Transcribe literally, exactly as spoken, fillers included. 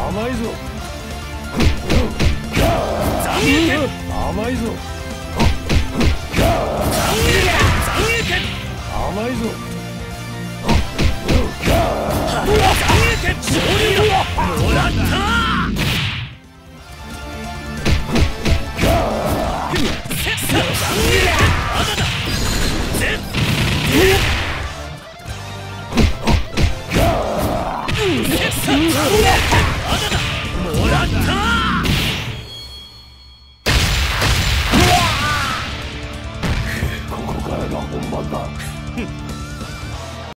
甘いぞ。 残念。 甘いぞ。甘いぞ。 勝利だ。もらった。もらった。